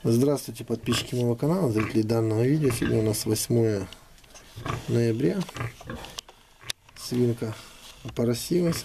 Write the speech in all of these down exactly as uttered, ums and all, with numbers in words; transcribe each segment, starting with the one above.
Здравствуйте, подписчики моего канала, зрители данного видео. Сегодня у нас восьмое ноября. Свинка опоросилась.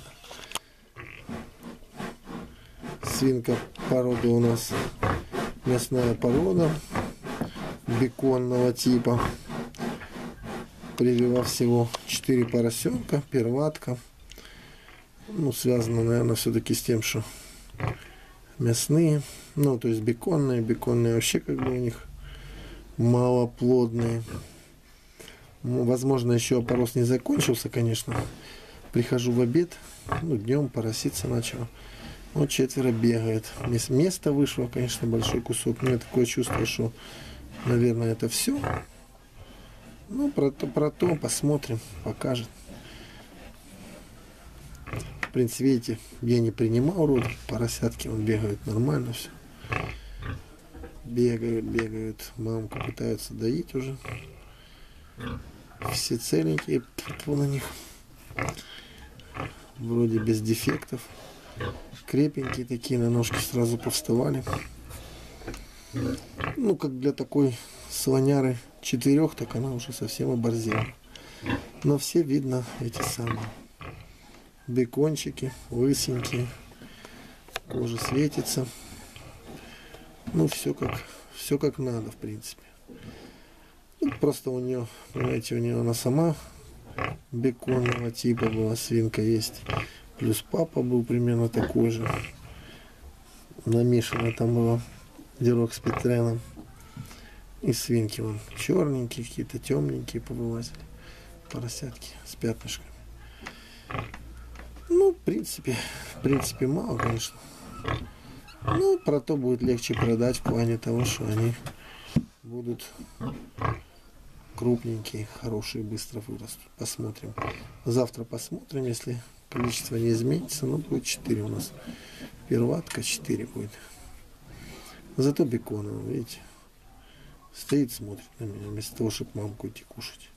Свинка порода у нас мясная порода беконного типа. Привела всего четыре поросенка, перватка. Ну, связано, наверное, все-таки с тем, что мясные, ну, то есть беконные, беконные вообще как бы у них малоплодные. Ну, возможно, еще опорос не закончился, конечно. Прихожу в обед, ну, днем пороситься начал. Вот четверо бегает. Место вышло, конечно, большой кусок. У меня такое чувство, что, наверное, это все. Ну, про то, про то посмотрим, покажет. В принципе, видите, я не принимал род, поросятки, он бегают нормально все. Бегают, бегают, мамку пытаются доить уже. Все целенькие, тьфу на них. Вроде без дефектов. Крепенькие такие, на ножки сразу повставали. Ну, как для такой слоняры четырех, так она уже совсем оборзела. Но все видно эти самые. Бекончики, лысенькие, кожа светится. Ну, все как, все как надо, в принципе. Ну, просто у нее, понимаете, у нее она сама беконного типа была, свинка есть. Плюс папа был примерно такой же. Намешано там было дирокспетреном. И свинки вон черненькие, какие-то темненькие повылазили. Поросятки с пятнышками. Ну, в принципе, в принципе, мало, конечно. Ну, про то будет легче продать в плане того, что они будут крупненькие, хорошие, быстро вырастут. Посмотрим. Завтра посмотрим, если количество не изменится. Ну, будет четыре у нас. Перватка четыре будет. Зато беконовый, видите, стоит, смотрит на меня, вместо того, чтобы мамку идти кушать.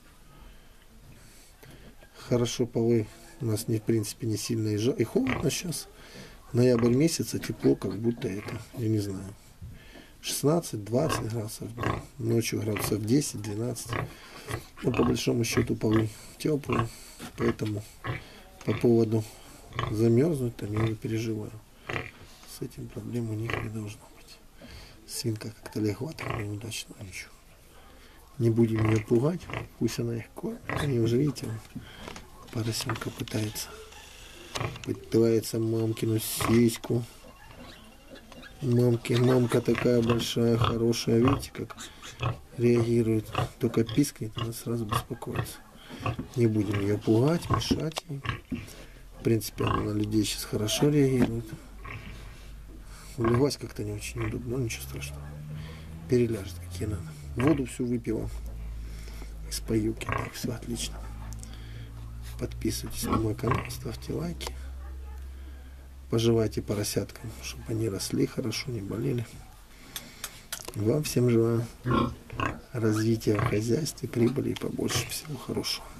Хорошо, полы у нас, не, в принципе, не сильно и, жа... и холодно сейчас. Ноябрь месяц, а тепло, как будто это, я не знаю, шестнадцать-двадцать градусов, ночью градусов десять-двенадцать. Но по большому счету полы теплые, поэтому по поводу замерзнуть там я не переживаю. С этим проблем у них не должно быть. Свинка как-то легла так неудачно, ничего. Не будем ее пугать, пусть она их кормит. Они уже, видите, поросенка пытается. Пытается мамкину сиську. Мамки, мамка такая большая, хорошая, видите, как реагирует. Только пискнет, она сразу беспокоится. Не будем ее пугать, мешать ей. В принципе, она на людей сейчас хорошо реагирует. Улеглась как-то не очень удобно, но ничего страшного. Переляжет, какие надо. Воду всю выпила из поилки. Так, все отлично. Подписывайтесь на мой канал, ставьте лайки. Пожелайте поросяткам, чтобы они росли хорошо, не болели. Вам всем желаю развития в хозяйстве, прибыли и побольше всего хорошего.